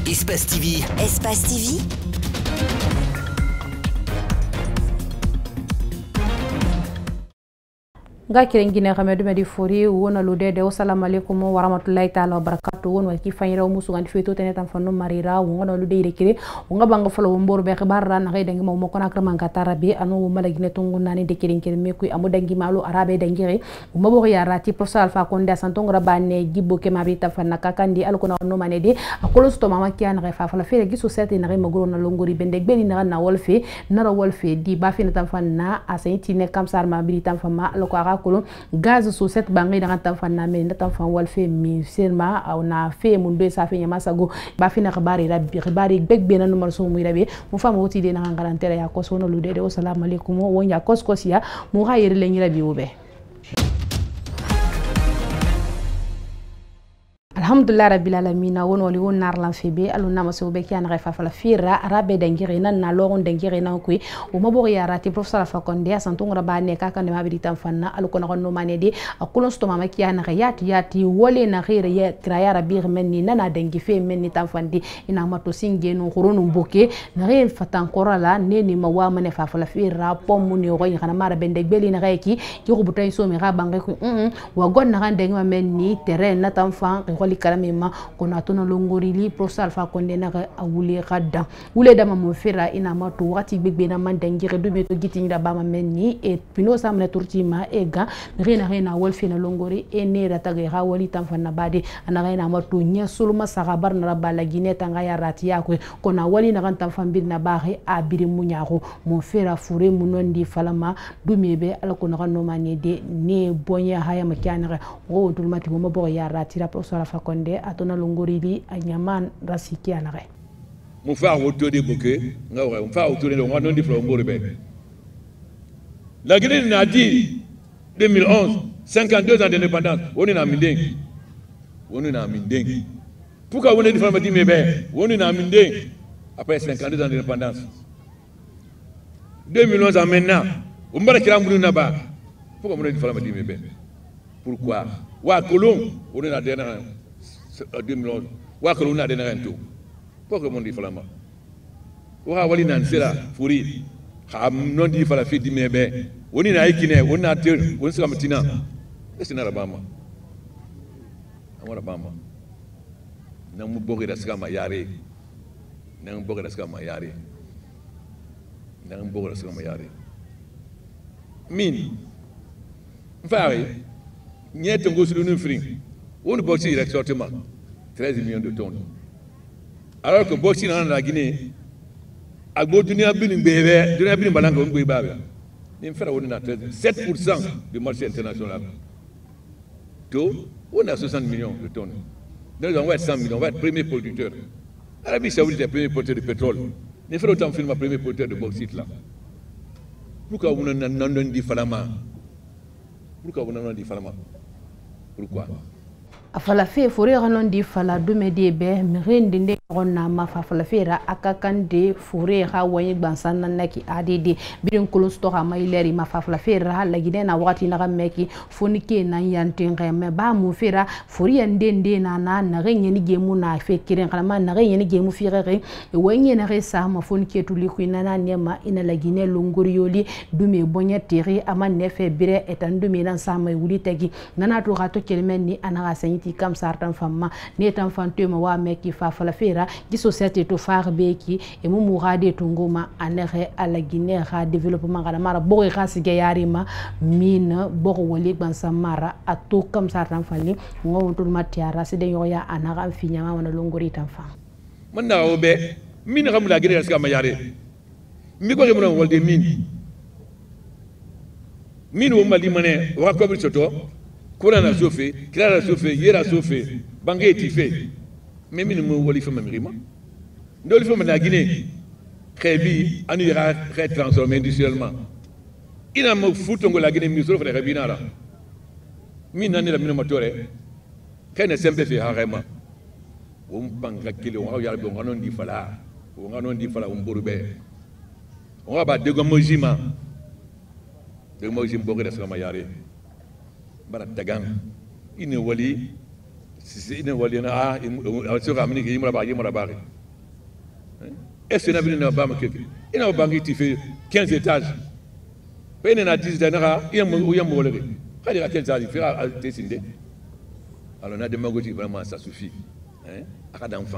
Espace TV. Espace TV. Ga kirengine xamé duma di fori wona lu dede assalamu alaykum wa rahmatullahi ta'ala wa barakatuh won wa ki fayra musu ngandi feto tane tan fanno marira wona lu de rekire wonga banga folo mbor be xibarra na xey dangi mo ko nak manga tarabi anu malagine tungu nani de kirenke me kuy amu dangi malu arabe dangi mo bo ya rati professeur alfa konde santongo rabane gibbo ke mabri ta fanna kakandi alko no mane de akolo sto mama kian refa fala fere gisu sete na ma goro na longori bende gbeni na wolfe na wolfe di ba fina tan fanna asenti ne kamsar mabri tan fama alko kolo gaz so set bangi da tan fanna me ndatan fan wal fe mi serma aw na fe mun do sa fe nyama sago ba fina xibari rabbi xibari begbe na numar so muy rabe mu fama wuti de na ngarantere ya ko sono lu de assalamu alaykum won ya koskosia mu xayere le ngi rabi wobe alhamdulillah rabbil alamin won wali won nar lan febe alu nama so be kian refa fala fira arabe dangire nan na loron dangire nan kuy o mabo ya rati professeur fa konde santung rabane ka kan ma bi tan fanna alu ko no mane de akulon sto mama kian yati wole na khire ya kraya rabbi menni nana dangi fe menni tan fandi ina mato singe no khuronu mboke na re fatan korala neni ma wa mane fa fala fira pomu ni roy kana mara bende beli na reki ki rubutay so mi rabange ku wa gon na kan dangi ma menni terrain na tan fan li kalamema kona tono longori li professeur alfa konde na awule gadda wule dama mo fera ina matu wati begbe na mandangire do beto gitingi da bama menni e pino samne turtima ega rena wolfi na longori e ne rata ga wali tamfana bade ana rena matu nya suluma sagabar na rabala gineta nga ya rati yakwe kona wali na kan tamfambir na bahe abiri munyaro mo fera fure munondi falama dumebe alako na no manie de ne bonya haya makianere o dulmati mo bo ya rati la professeur konde atona longori li anyaman rasiki anare mu fa auto de boke ngawa mu fa auto de ngwa non di flo ngori be la Guinée n'a dit 2011 52 ans d'indépendance on est na mindeng pourquoi on est di fama di mebe on est na mindeng après 52 ans d'indépendance 2011 ans maintenant on mbara kira mbulu na ba pourquoi on est di fama di mebe pourquoi wa kolon on est na dernière 2011 wa ko luna de nanto poko mon di falama wa wali nan sira furi xam non di fala fi di mebe woni na ikine wona te won sika matina esina rabama amara bama nan mu bogi da sika ma yare min faari ñeto ngosulu nu fring on boxi exactement 13 millions de tonnes. Alors que boxi dans la Guinée, à Bodunia Bini Bébé, Dunia Bini Balango Mbébé, il fait 7% du marché international. Tout, on a 60 millions de tonnes. Nous on va être 100 millions, on va être premier producteur. L'Arabie Saoudite est premier producteur de pétrole. Il fait autant film premier producteur de bauxite là. Pourquoi on a dit Falama? Pourquoi? afala fe fore ranon di fala dume de be mirende de ronna ma fa fala fera akakan de fore ha wayi gbansan nan naki adede birin kulun sto ha mai leri ma fa fala fera la gide na wati na meki foni ke nan yantin me ba mu fera fori yande na renye ni gemu na fe kiren kala na renye ni gemu firere e wanye na resa ma foni ke tuli ku na nema ina la gine longori yoli dume bonya teri ama nefe bire etan dume nan sa mai wuli tagi nana to gato kelmen ni ana sanyi kam sartan famma ne tan fantuma wa meki fa fala fera di société to far beki e mu murade to ngoma anere ala Guinée ha développement kana mara boy khasi ge yarima min boko woli ban samara ato kam sartan falli ngawontul matiara se de yoya anara finya ma wana longori tan fa man na obe min xam la Guinée ska ma yare mi ko mo wolde min wo mali mané wa ko bi soto Kona na sofe, kila na sofe, yera sofe, bange etife. Mimi ni mo wali fama mirima. Ndo li fama na Guinée. Krebi anu ira transformé industriellement. Ina mo futongo la Guinée misolo fa rebina la. Mina ni la mina motore. Kene sembe fe harema. On banga kile on ya bon nganon di fala. On nganon di fala on borube. On va ba de gomojima. De mojim bogre sa ma yare. Bara dagang ine wali si ne wali na a so ka mini ki yimra ba est-ce que na bini na ba ma keke ina bangi ti fait 15 étages pe ne na 10 étages il y a mo le kali ka 15 étages il fera descendre alors na démagogie vraiment ça suffit aka d'enfant.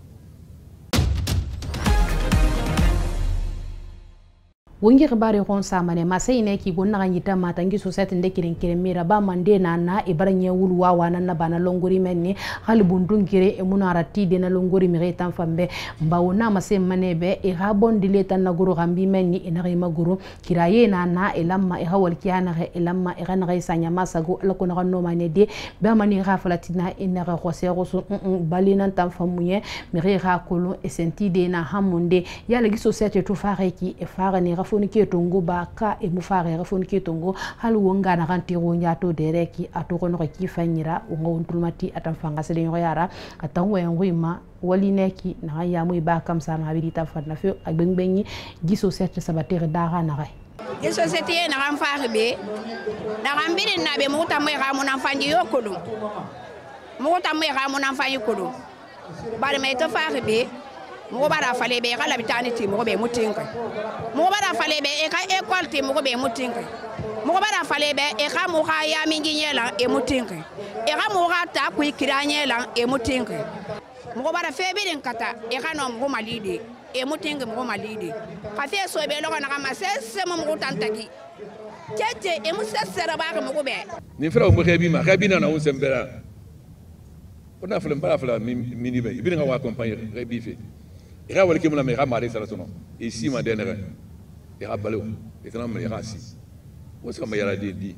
wongi xibari xon samane masay ne ki gonna ngita mata ngi society nde kirin kirin mira ba mande na e baranye wulu wa wana na bana longori menni hal bundun kire e munara tide na longori mi retan fambe mbawona masay manebe e ha bondile tan na guru gambi menni e na ma guru kiraye na e lamma e hawal kiyana e lamma e gana ga sanya masago la ko na no mane de ba mani ga falatina e na ga xose xosu balina tan famuye mi re ga kolo e sentide na hamunde yala gi society to faare ki e faare ni foni ke tongo ba ka e mu faare foni ke tongo halu wonga na kan tiro nyato dereki atoko no ki fanyira ngo ntulmati atamfanga sele yara atanwe ngwima wali neki na ya mu ba kam sa ma bidita fatna fe agbengbeni gi société sabatere dara na ray e société na kan faare be na kan bidin na be mu tamoy ga mu nan fanji yokudu mu tamoy ga mu nan fanji kudu bare me to faare be mo bara fale be kala bitani ti mo be mutinka mo bara fale be e ka école ti mo be mutinka mo bara fale be e ka mo ha ya mingi nyela e mutinka e ka mo ha ta ku kiranyela e mutinka mo bara febe den kata e ka no mo malide e mutinka mo malide ka fe so be lo na ka masese mo tantaki tete e mo sesera ba ka mo be ni fra mo xebi ma xebi na on sembera on a fait un mini be ibin nga wa accompagner xebi fe ira wala ke mona me ramare sala sono ici ma denere ira balo etana me ira si o sa me yara di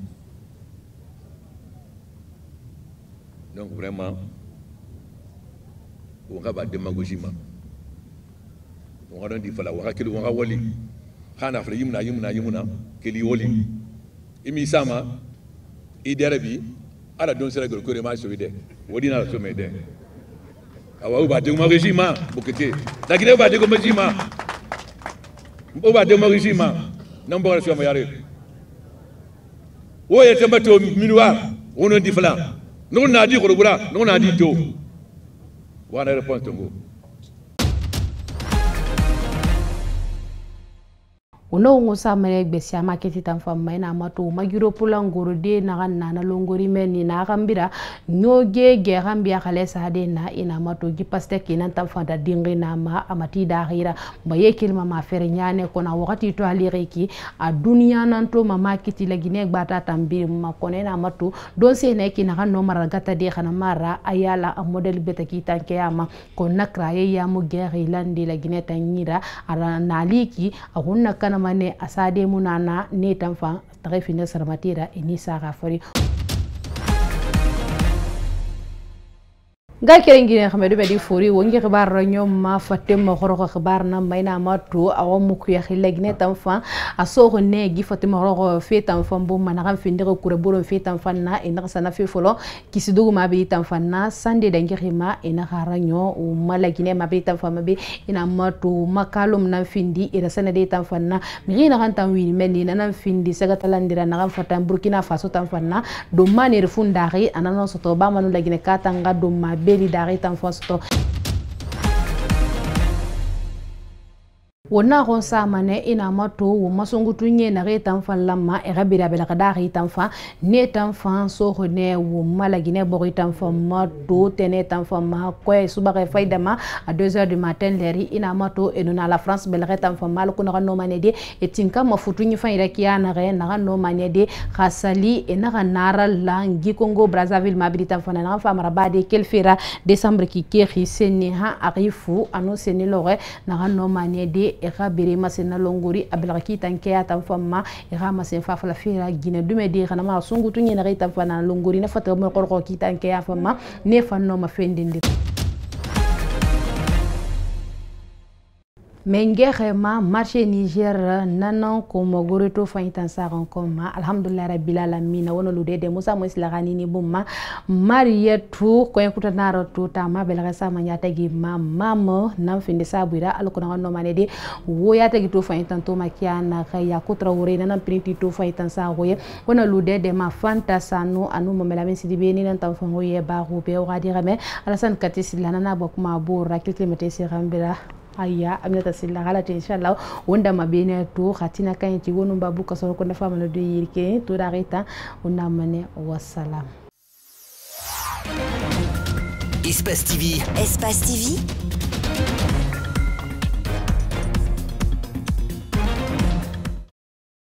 donc vraiment on va ba démagogie ma on va di fala wa kelu wa wali khana fala yimna keli woli imi sama idarabi ala don sera ko re ma so ide wodi na so me de awa uba de régime bokete la Guinée ba de régime uba de régime nambo ra so ma yare o yete mbato minuwa wono di fala non na di ko bura non na di to wana réponse to go uno ngosa mane gbesia market tamfa maina mato magiro pulangoro de na na longori meni na gambira nyoge ge gambia khale sade na ina mato gi paste kinan tamfa da dingi na ma amati da ghira baye kilma ma fere nyane kona wakati to alireki a dunia nanto mama kiti la gine gbata tambi ma kone na mato don se ne kina kan no maragata de khana mara ayala a model beta kita kiyama konna kraye ya mu ge ghilandi la gine tanyira ara naliki a hunna kana mane asade munana ne tamfa tarefine sarmatira inisa gafari ga kerengine xamedu be di fori wongi xibar ñom ma fatem ma xoro xibar na mayna ma to aw mu ku yaxi legne tam fa aso ne gi fatem xoro fe tam fa bu man xam fi ndere kure boro fe tam fa na ina sana fe folo kisi dugu ma bi tam fa na sande dangi xima ina xaraño o malagine ma bi tam fa ma bi ina ma to makalum na findi ira sana de tam fa na mi na kan tam wi melni na findi saga talandira na xam fatam Burkina Faso tam fa na do manir fundari anana soto ba manu lagine katanga do ma beli dari tan fosto wona gon samane ina mato wo masongu tunye na retan fan lamma e rabira bela kadari tan fa ne tan fan so ne wo malagine bori tan fa mato tene tan fa ma ko subare fayda ma à 2h du matin leri ina mato e nona la France bela retan fa mal ko no manede e tinka ma futunyi fa ira kiana re na no manede khasali e na nara langi Congo Brazzaville ma bi tan fa na fa marabade kelfira décembre ki keri seni ha arifu ano seni lore na no manede ira bere masena longori abelaki tanke ata famma ira masen fa la fira Guinée dume di xana ma sungu tu ñena reta fa na longori na fata mo ko ki tanke ya famma ne fa no ma fendindi Mengere ma marché Niger nanan ko mogore to fayitan saran koma alhamdulillah rabbil alamin wono lude de musa mo islagani ni bumma mariyatu ko yakuta naro to tama belga sama nyata gi mamo nam finde sabira alko no manede wo yata gi to fayitan to makiana kaya kutra wore nanan printi to fayitan sa goye wono lude de ma fanta sanu anu mo melamen sidibe ni nan tam fango ye ba rube o gadira me alasan katis lanana bokuma bora kilkemete sirambira aya Aminata Silla halate inshallah wonda mabene to khatina kan ci wonu babu ko so ko dafa mala do yirke to darita wonna mané wassalam. Espace TV.